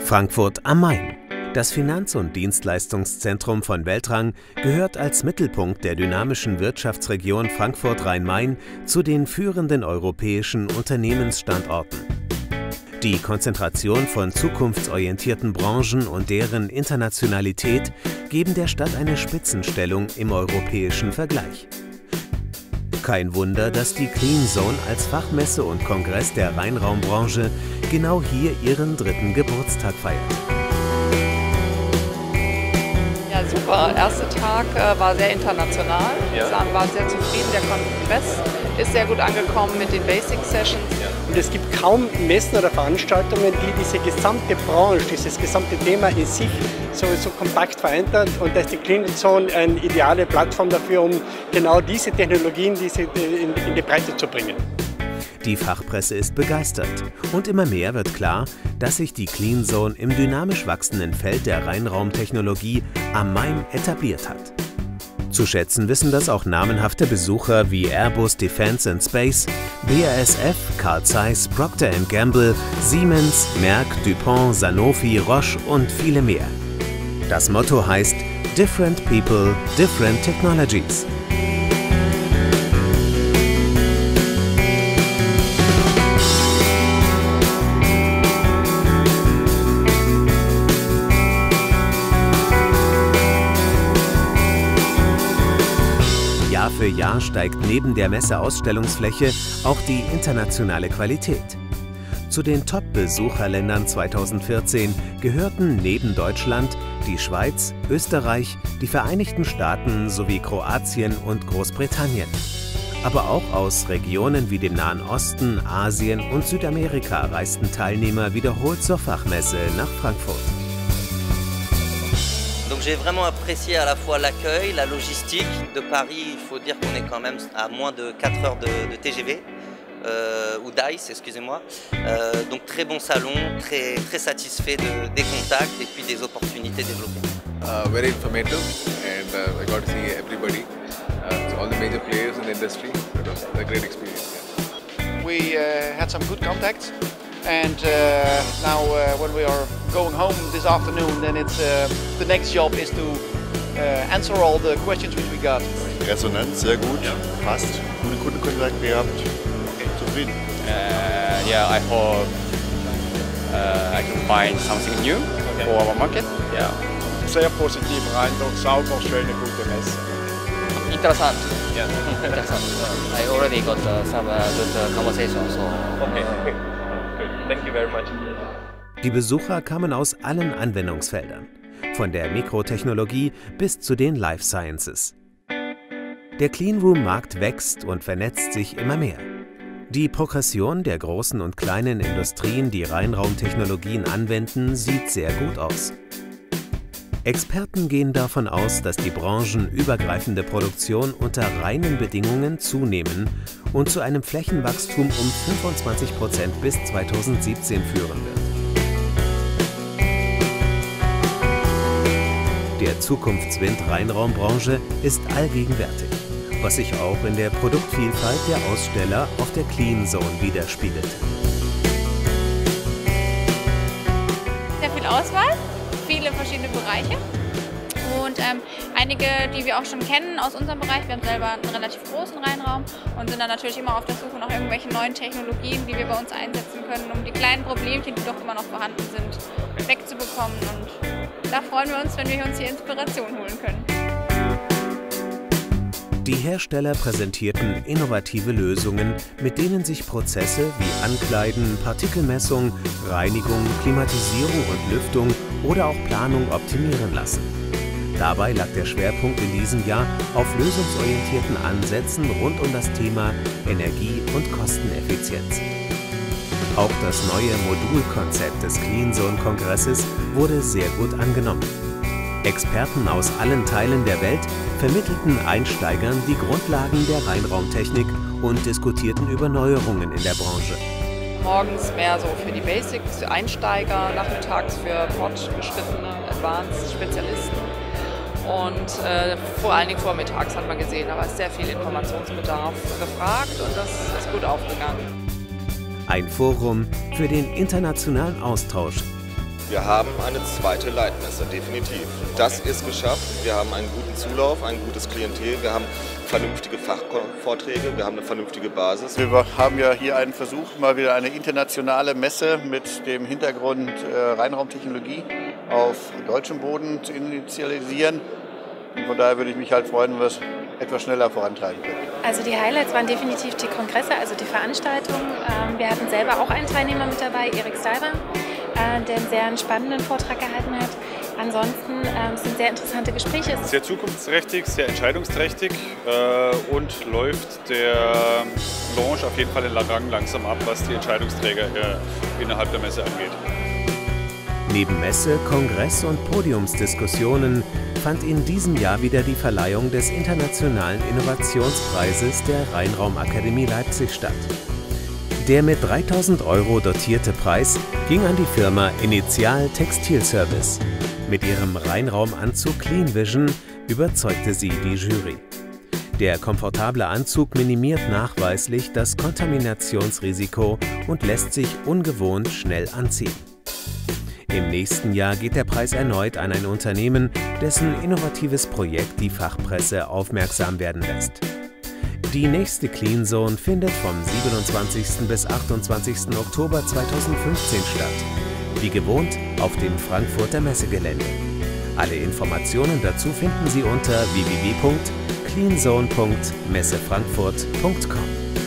Frankfurt am Main. Das Finanz- und Dienstleistungszentrum von Weltrang gehört als Mittelpunkt der dynamischen Wirtschaftsregion Frankfurt-Rhein-Main zu den führenden europäischen Unternehmensstandorten. Die Konzentration von zukunftsorientierten Branchen und deren Internationalität geben der Stadt eine Spitzenstellung im europäischen Vergleich. Kein Wunder, dass die Clean Zone als Fachmesse und Kongress der Rheinraumbranche genau hier ihren 3. Geburtstag feiert. Ja, super. Der erste Tag war sehr international. Wir waren sehr zufrieden. Der Kongress ist sehr gut angekommen mit den Basic Sessions. Und es gibt kaum Messen oder Veranstaltungen, die diese gesamte Branche, dieses gesamte Thema in sich so kompakt vereint hat. Und da ist die Clean Zone eine ideale Plattform dafür, um genau diese Technologien in die Breite zu bringen. Die Fachpresse ist begeistert und immer mehr wird klar, dass sich die Clean Zone im dynamisch wachsenden Feld der Rheinraumtechnologie am Main etabliert hat. Zu schätzen wissen das auch namenhafte Besucher wie Airbus Defence and Space, BASF, Carl Zeiss, Procter & Gamble, Siemens, Merck, DuPont, Sanofi, Roche und viele mehr. Das Motto heißt Different People, Different Technologies. Jahr für Jahr steigt neben der Messeausstellungsfläche auch die internationale Qualität. Zu den Top-Besucherländern 2014 gehörten neben Deutschland die Schweiz, Österreich, die Vereinigten Staaten sowie Kroatien und Großbritannien. Aber auch aus Regionen wie dem Nahen Osten, Asien und Südamerika reisten Teilnehmer wiederholt zur Fachmesse nach Frankfurt. Donc j'ai vraiment apprécié à la fois l'accueil, la logistique de Paris. Il faut dire qu'on est quand même à moins de 4 heures de TGV, ou d'ICE, excusez-moi. Donc très bon salon, très satisfait des contacts et puis des opportunités développées. Very informative and I got to see everybody, so all the major players in the industry. It was a great experience. Yeah. We had some good contacts. And now when we are going home this afternoon, then it's the next job is to answer all the questions which we got. Resonanz, sehr gut, passt, gute Kundenkontakt gehabt, zufrieden. Yeah, I hope I can find something new for our market. Yeah. Sehr positiv Eindruck, sauber, schöne, gute Messe. Interessant. Yeah. Interessant. I already got some good conversation, so. Okay. Thank you very much. Die Besucher kamen aus allen Anwendungsfeldern, von der Mikrotechnologie bis zu den Life Sciences. Der Cleanroom-Markt wächst und vernetzt sich immer mehr. Die Progression der großen und kleinen Industrien, die Rheinraumtechnologien anwenden, sieht sehr gut aus. Experten gehen davon aus, dass die branchenübergreifende Produktion unter reinen Bedingungen zunehmen und zu einem Flächenwachstum um 25% bis 2017 führen wird. Der Zukunftswind Rheinraumbranche ist allgegenwärtig, was sich auch in der Produktvielfalt der Aussteller auf der Clean Zone widerspiegelt. Sehr viel Auswahl, viele verschiedene Bereiche und einige, die wir auch schon kennen aus unserem Bereich. Wir haben selber einen relativ großen Rheinraum und sind dann natürlich immer auf der Suche nach irgendwelchen neuen Technologien, die wir bei uns einsetzen können, um die kleinen Problemchen, die doch immer noch vorhanden sind, wegzubekommen. Und da freuen wir uns, wenn wir uns hier Inspiration holen können. Die Hersteller präsentierten innovative Lösungen, mit denen sich Prozesse wie Ankleiden, Partikelmessung, Reinigung, Klimatisierung und Lüftung oder auch Planung optimieren lassen. Dabei lag der Schwerpunkt in diesem Jahr auf lösungsorientierten Ansätzen rund um das Thema Energie- und Kosteneffizienz. Auch das neue Modulkonzept des Clean Zone Kongresses wurde sehr gut angenommen. Experten aus allen Teilen der Welt vermittelten Einsteigern die Grundlagen der Rheinraumtechnik und diskutierten über Neuerungen in der Branche. Morgens mehr so für die Basics, für Einsteiger, nachmittags für fortgeschrittene, Advanced Spezialisten. Und vor allen Dingen vormittags hat man gesehen, da war sehr viel Informationsbedarf gefragt und das ist gut aufgegangen. Ein Forum für den internationalen Austausch Wir haben eine zweite Leitmesse, definitiv. Das ist geschafft. Wir haben einen guten Zulauf, ein gutes Klientel. Wir haben vernünftige Fachvorträge, wir haben eine vernünftige Basis. Wir haben ja hier einen Versuch, mal wieder eine internationale Messe mit dem Hintergrund Reinraumtechnologie auf deutschem Boden zu initialisieren. Und von daher würde ich mich halt freuen, wenn wir es etwas schneller vorantreiben können. Also die Highlights waren definitiv die Kongresse, also die Veranstaltung. Wir hatten selber auch einen Teilnehmer mit dabei, Erik Steiber, der einen sehr spannenden Vortrag gehalten hat. Ansonsten sind sehr interessante Gespräche. Sehr zukunftsträchtig, sehr entscheidungsträchtig und läuft der Launch auf jeden Fall in Rang langsam ab, was die Entscheidungsträger innerhalb der Messe angeht. Neben Messe, Kongress und Podiumsdiskussionen fand in diesem Jahr wieder die Verleihung des Internationalen Innovationspreises der Rheinraumakademie Leipzig statt. Der mit 3.000 € dotierte Preis ging an die Firma Initial Textilservice. Mit ihrem Reinraumanzug Clean Vision überzeugte sie die Jury. Der komfortable Anzug minimiert nachweislich das Kontaminationsrisiko und lässt sich ungewohnt schnell anziehen. Im nächsten Jahr geht der Preis erneut an ein Unternehmen, dessen innovatives Projekt die Fachpresse aufmerksam werden lässt. Die nächste Clean Zone findet vom 27. bis 28. Oktober 2015 statt. Wie gewohnt auf dem Frankfurter Messegelände. Alle Informationen dazu finden Sie unter www.cleanzone.messefrankfurt.com.